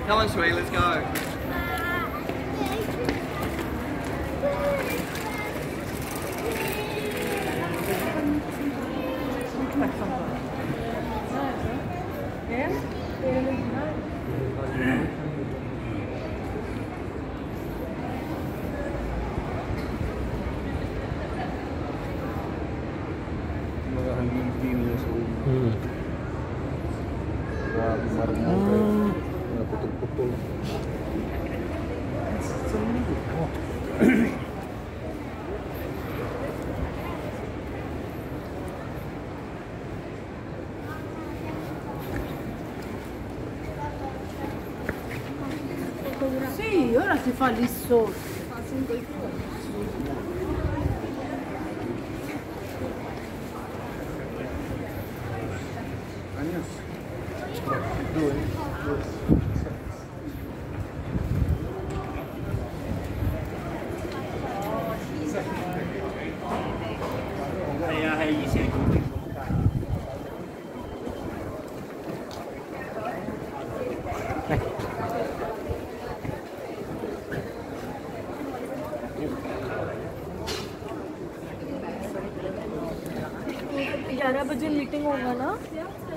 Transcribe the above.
Come on, sweetie, let's go. Mga hanging pinos o marang mga putol-putol. Sì, ora si fa lì sotto. Facendo i ग्यारह बजे meeting होगा ना।